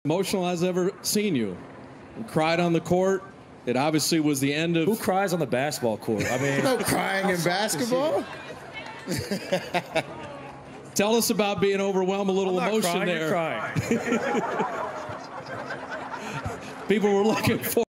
Emotional as I've ever seen you. You cried on the court. It obviously was the end of... Who cries on the basketball court? I mean... No crying in basketball? Tell us about being overwhelmed, a little emotion crying, there. You're crying. People were looking for...